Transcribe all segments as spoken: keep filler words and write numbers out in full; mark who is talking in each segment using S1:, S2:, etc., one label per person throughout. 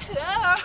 S1: Hello.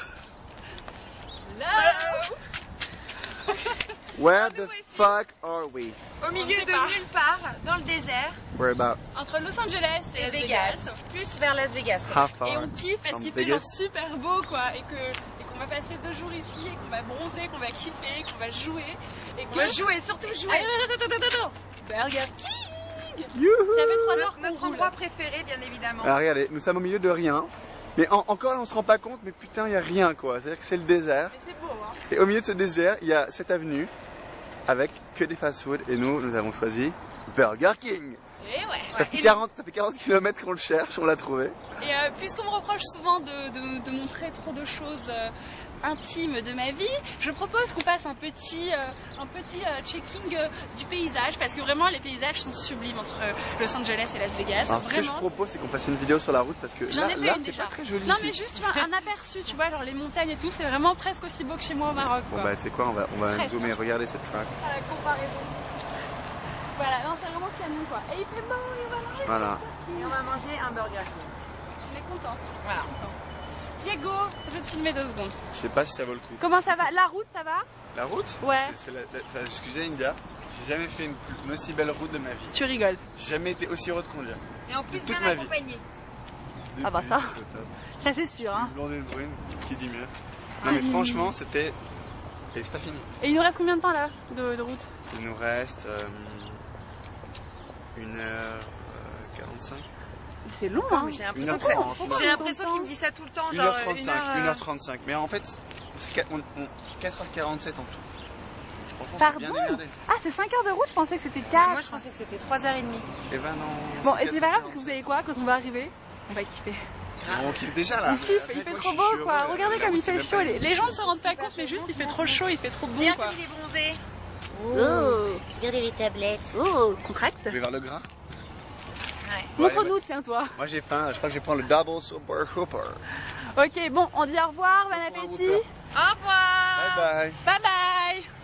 S1: Hello.
S2: Where the fuck are we?
S1: Au milieu de nulle part, dans le désert.
S2: We're about
S1: Entre Los Angeles et, et Vegas. Vegas. Plus vers Las Vegas.
S2: How far
S1: et on kiffe parce qu'il fait genre super beau quoi. Et que et qu'on va passer deux jours ici, et qu'on va bronzer, qu'on va kiffer, qu'on va jouer. Et qu'on
S3: va jouer, surtout jouer.
S1: Attends, attends, attends, attends. Burger King.
S2: Youhou.
S1: Ça fait trois heures qu'on
S3: Notre endroit préféré, bien évidemment.
S2: Alors regardez, nous sommes au milieu de rien. Mais en, encore là, on se rend pas compte, mais putain, il y a rien quoi. C'est-à-dire que c'est le désert.
S1: Mais c'est beau, hein.
S2: Et au milieu de ce désert, il y a cette avenue avec que des fast-food. Et nous, nous avons choisi Burger King.
S1: Et ouais.
S2: Ça, fait quarante, ça fait quarante kilomètres qu'on le cherche, on l'a trouvé.
S1: Et euh, puisqu'on me reproche souvent de, de, de montrer trop de choses euh, intimes de ma vie, je propose qu'on fasse un petit, euh, un petit euh, checking euh, du paysage, parce que vraiment les paysages sont sublimes entre Los Angeles et Las Vegas.
S2: Alors, ce
S1: vraiment.
S2: que je propose, c'est qu'on fasse une vidéo sur la route, parce que
S1: J'en
S2: là,
S1: ai fait
S2: là
S1: une
S2: c'est
S1: déjà.
S2: pas très joli.
S1: Non
S2: ici.
S1: mais juste tu vois un aperçu, tu vois genre les montagnes et tout, c'est vraiment presque aussi beau que chez moi au Maroc.
S2: Bon
S1: quoi.
S2: bah tu sais quoi, on va, on va
S1: Presque,
S2: zoomer,
S1: hein.
S2: regardez cette track.
S1: À la comparaison. Voilà, non c'est vraiment canon quoi. Et il fait beau et on va manger.
S2: Voilà.
S3: Et on va manger un Burger King.
S1: On est contente.
S3: Voilà.
S1: Diego, je vais te filmer deux secondes.
S2: Je sais pas si ça vaut le coup.
S1: Comment ça va? La route ça va?
S2: La route?
S1: Ouais.
S2: C'est, c'est la, la, enfin, excusez India, j'ai jamais fait une, une aussi belle route de ma vie.
S1: Tu rigoles.
S2: J'ai jamais été aussi heureux de conduire.
S3: Et en plus
S2: toute
S3: bien
S2: ma vie.
S3: accompagné.
S1: Ah bah ça.
S2: Depuis, le top.
S1: Ça c'est sûr hein.
S2: Une blonde et une brune, qui dit mieux. Non mais franchement, c'était... Et c'est pas fini.
S1: Et il nous reste combien de temps là de, de route?
S2: Il nous reste euh, une heure quarante-cinq.
S1: C'est long hein.
S3: J'ai
S2: une
S3: l'impression
S2: heure
S3: que-
S2: trente.
S3: j'ai l'impression qu'il me dit ça tout le temps.
S2: une
S3: Genre
S2: heure
S3: euh,
S2: trente-cinq,
S3: une heure,
S2: une
S3: euh,
S2: heure trente-cinq. Mais en fait, c'est quatre- on- on- quatre heures quarante-sept en tout. Franchement, c'est
S1: Pardon?
S2: bien démerdé.
S1: Ah c'est cinq heures de route, je pensais que c'était quatre.
S3: Moi je pensais que c'était trois heures trente.
S2: Eh ben non.
S1: Bon
S2: c'est
S1: et c'est pas grave parce que vous
S2: quatre heures
S1: savez quoi, quand on va arriver, on va kiffer.
S2: quarante-sept. On kiffe déjà là.
S1: On kiffe, il
S2: Moi,
S1: fait
S2: je
S1: trop
S2: suis
S1: beau
S2: heureux,
S1: quoi.
S2: là.
S1: Regardez
S2: La
S1: comme il
S2: route, c'est
S1: fait
S2: même
S1: chaud.
S2: pas
S1: Les, les gens ne se rendent pas compte mais juste il fait trop chaud, il fait trop bon
S3: Regarde
S1: quoi.
S3: comme il est bronzé.
S4: Oh, regardez les tablettes.
S1: Oh, contracte.
S2: Vous voulez voir le gras?
S1: Montre-nous tiens toi.
S2: Moi j'ai faim, je crois que je vais prendre le double super hooper.
S1: Ok bon, on dit au revoir, bon appétit.
S3: Au revoir.
S2: Bye bye.
S1: Bye bye.